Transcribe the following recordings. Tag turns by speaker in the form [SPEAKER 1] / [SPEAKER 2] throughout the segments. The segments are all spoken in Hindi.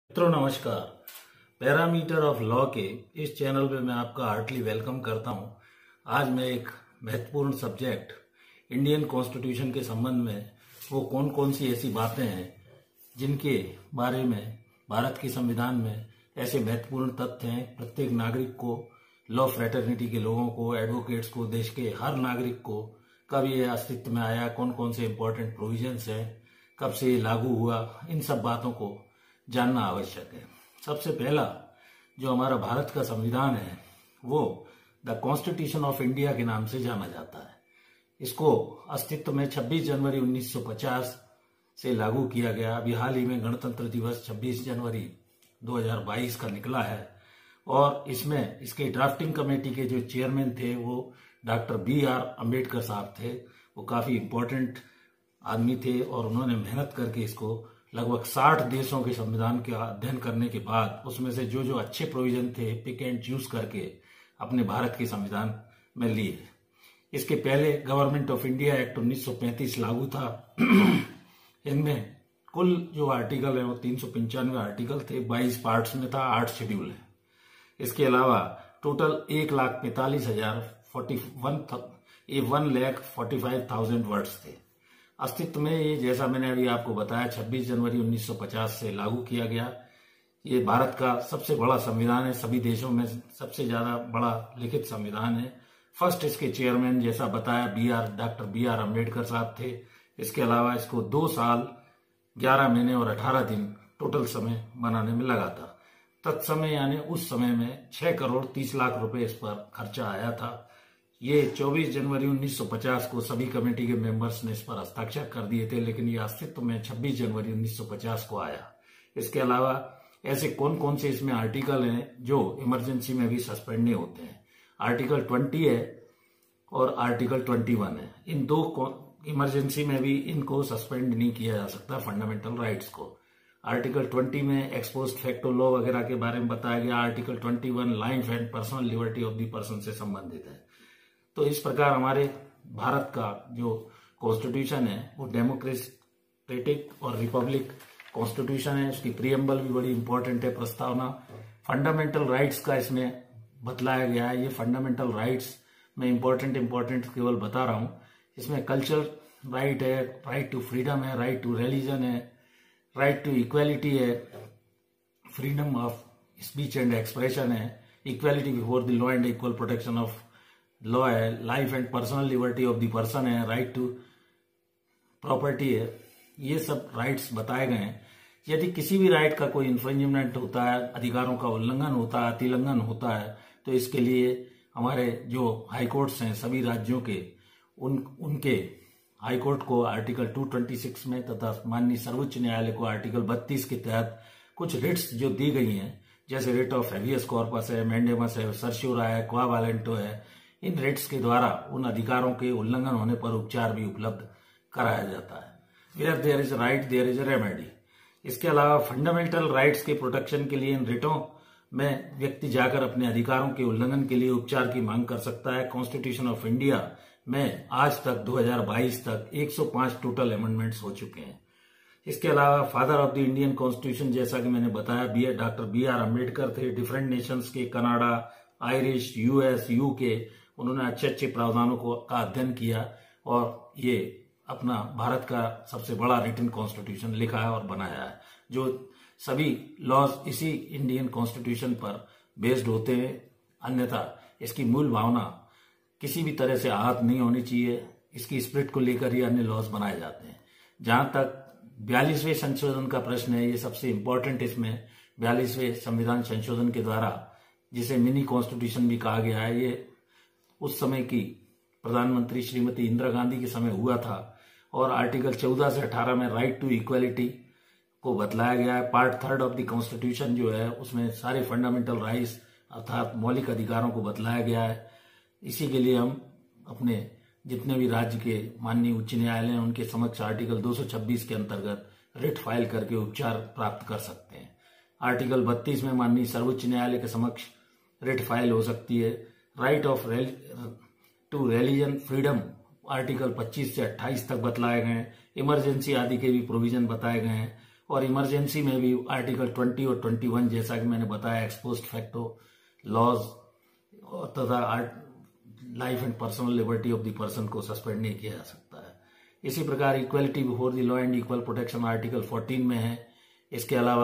[SPEAKER 1] मित्रों नमस्कार। पैरामीटर ऑफ लॉ के इस चैनल पे मैं आपका हार्टली वेलकम करता हूं। आज मैं एक महत्वपूर्ण सब्जेक्ट इंडियन कॉन्स्टिट्यूशन के संबंध में वो कौन कौन सी ऐसी बातें हैं जिनके बारे में भारत के संविधान में ऐसे महत्वपूर्ण तथ्य हैं, प्रत्येक नागरिक को, लॉ फ्रेटर्निटी के लोगों को, एडवोकेट्स को, देश के हर नागरिक को कब ये अस्तित्व में आया, कौन कौन से इंपॉर्टेंट प्रोविजंस हैं, कब से ये लागू हुआ, इन सब बातों को जानना आवश्यक है। सबसे पहला जो हमारा भारत का संविधान है वो द कॉन्स्टिट्यूशन ऑफ इंडिया के नाम से जाना जाता है। इसको अस्तित्व में 26 जनवरी 1950 से लागू किया गया। अभी हाल ही में गणतंत्र दिवस 26 जनवरी 2022 का निकला है और इसमें इसके ड्राफ्टिंग कमेटी के जो चेयरमैन थे वो डॉक्टर BR अम्बेडकर साहब थे। वो काफी इम्पोर्टेंट आदमी थे और उन्होंने मेहनत करके इसको लगभग 60 देशों के संविधान का अध्ययन करने के बाद उसमें से जो जो अच्छे प्रोविजन थे पिक एंड चूज करके अपने भारत के संविधान में लिए। इसके पहले गवर्नमेंट ऑफ इंडिया एक्ट 1935 लागू था। इनमें कुल जो आर्टिकल है वो 395 आर्टिकल थे, 22 पार्ट्स में था, 8 शेड्यूल है। इसके अलावा टोटल 1,45,000 वर्ड्स थे। अस्तित्व में ये, जैसा मैंने अभी आपको बताया, 26 जनवरी 1950 से लागू किया गया। ये भारत का सबसे बड़ा संविधान है, सभी देशों में सबसे ज्यादा बड़ा लिखित संविधान है। फर्स्ट इसके चेयरमैन, जैसा बताया, डॉक्टर BR अम्बेडकर साहब थे। इसके अलावा इसको 2 साल 11 महीने और 18 दिन टोटल समय बनाने में लगा था। तत्समय यानी उस समय में 6 करोड़ 30 लाख रुपए इस पर खर्चा आया था। ये 24 जनवरी 1950 को सभी कमेटी के मेंबर्स ने इस पर हस्ताक्षर कर दिए थे, लेकिन ये अस्तित्व में 26 जनवरी 1950 को आया। इसके अलावा ऐसे कौन कौन से इसमें आर्टिकल हैं जो इमरजेंसी में भी सस्पेंड नहीं होते हैं। आर्टिकल 20 है और आर्टिकल 21 है। इन दो इमरजेंसी में भी इनको सस्पेंड नहीं किया जा सकता, फंडामेंटल राइट्स को। आर्टिकल 20 में एक्सपोस्ट फैक्टो लॉ वगैरह के बारे में बताया गया। Article 21 life and personal liberty of the person से संबंधित है। तो इस प्रकार हमारे भारत का जो कॉन्स्टिट्यूशन है वो डेमोक्रेटिक और रिपब्लिक कॉन्स्टिट्यूशन है। उसकी प्रीएम्बल भी बड़ी इंपॉर्टेंट है, प्रस्तावना। फंडामेंटल राइट्स का इसमें बतलाया गया है। ये फंडामेंटल राइट्स में इंपॉर्टेंट केवल बता रहा हूं। इसमें कल्चर राइट है, राइट टू फ्रीडम है, राइट टू रिलीजन है, राइट टू इक्वालिटी है, freedom of speech and expression है, equality before the law and equal protection of law है, life and personal liberty of the person है, राइट टू प्रॉपर्टी है। ये सब राइट्स बताए गए हैं। यदि किसी भी राइट का कोई इन्फ्रिंजमेंट होता है, अधिकारों का उल्लंघन होता है, अतिलंघन होता है, तो इसके लिए हमारे जो हाईकोर्ट्स हैं सभी राज्यों के, उनके हाईकोर्ट को आर्टिकल 226 में तथा माननीय सर्वोच्च न्यायालय को आर्टिकल 32 के तहत कुछ रिट्स जो दी गई हैं, जैसे रिट ऑफ हेवियस कॉर्पस है, मैंडेमस है, सर्स्योरा है, क्वा वालेंटो है, इन रिट्स के द्वारा उन अधिकारों के उल्लंघन होने पर उपचार भी उपलब्ध कराया जाता है। Where there is right there is remedy. इसके अलावा फंडामेंटल राइट्स के प्रोटेक्शन के लिए इन रिटों में व्यक्ति जाकर अपने अधिकारों के उल्लंघन के लिए उपचार की मांग कर सकता है। कॉन्स्टिट्यूशन ऑफ इंडिया में आज तक 2022 तक 105 टोटल अमेंडमेंट्स हो चुके हैं। इसके अलावा father of the Indian constitution, जैसा कि मैंने बताया, डॉक्टर BR अम्बेडकर थे। डिफरेंट नेशंस के, कनाडा, आयरिश, US, UK, उन्होंने अच्छे अच्छे प्रावधानों का अध्ययन किया और ये अपना भारत का सबसे बड़ा रिटन कॉन्स्टिट्यूशन लिखा है और बनाया है, जो सभी लॉज इसी इंडियन कॉन्स्टिट्यूशन पर बेस्ड होते हैं। अन्यथा इसकी मूल भावना किसी भी तरह से आहत नहीं होनी चाहिए। इसकी स्पिरिट को लेकर ही अन्य लॉज बनाए जाते हैं। जहां तक 42वें संशोधन का प्रश्न है, ये सबसे इंपॉर्टेंट। इसमें 42वें संविधान संशोधन के द्वारा, जिसे मिनी कॉन्स्टिट्यूशन भी कहा गया है, ये उस समय की प्रधानमंत्री श्रीमती इंदिरा गांधी के समय हुआ था और आर्टिकल 14 से 18 में राइट टू इक्वालिटी को बतलाया गया है। पार्ट 3 ऑफ द कॉन्स्टिट्यूशन जो है उसमें सारे फंडामेंटल राइट्स अर्थात मौलिक अधिकारों को बतलाया गया है। इसी के लिए हम अपने जितने भी राज्य के माननीय उच्च न्यायालय हैं उनके समक्ष आर्टिकल 226 के अंतर्गत रिट फाइल करके उपचार प्राप्त कर सकते हैं। आर्टिकल 32 में माननीय सर्वोच्च न्यायालय के समक्ष रिट फाइल हो सकती है। Right of to religion freedom article 25 से 28 तक बतलाए गए हैं। इमरजेंसी आदि के भी प्रोविजन बताए गए हैं और इमरजेंसी में भी आर्टिकल 20 और 21 जैसा कि मैंने बताया एक्स पोस्ट फैक्टो लॉज तथा life and personal liberty of the person को सस्पेंड नहीं किया जा सकता है। इसी प्रकार equality before the law and equal protection article 14 में है। इसके अलावा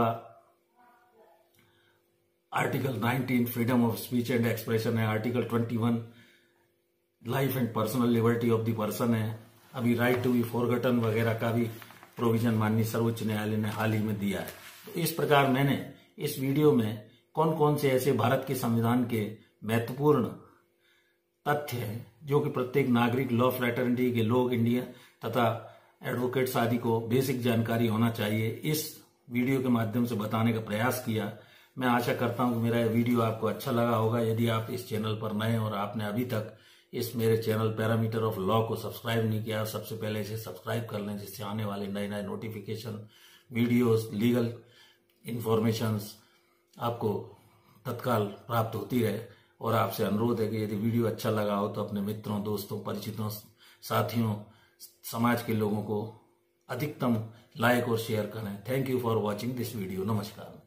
[SPEAKER 1] article 19 freedom of speech and expression है। Article 21 life and personal liberty of the person है। अभी राइट टू बी फॉरगॉटन वगैरह का भी प्रोविजन माननीय सर्वोच्च न्यायालय ने हाल ही में दिया है। तो इस प्रकार मैंने इस वीडियो में कौन कौन से ऐसे भारत के संविधान के महत्वपूर्ण तथ्य हैं जो कि प्रत्येक नागरिक, लॉ फ्रेटर्निटी के लोग, इंडिया तथा एडवोकेट्स आदि को बेसिक जानकारी होना चाहिए, इस वीडियो के माध्यम से बताने का प्रयास किया। मैं आशा करता हूं कि मेरा यह वीडियो आपको अच्छा लगा होगा। यदि आप इस चैनल पर नए और आपने अभी तक इस मेरे चैनल पैरामीटर ऑफ लॉ को सब्सक्राइब नहीं किया, सबसे पहले इसे सब्सक्राइब कर लें, जिससे आने वाले नए नए नोटिफिकेशन, वीडियोस, लीगल इंफॉर्मेशंस आपको तत्काल प्राप्त होती रहे। और आपसे अनुरोध है कि यदि वीडियो अच्छा लगा हो तो अपने मित्रों, दोस्तों, परिचितों, साथियों, समाज के लोगों को अधिकतम लाइक और शेयर करें। Thank you for watching this video. नमस्कार।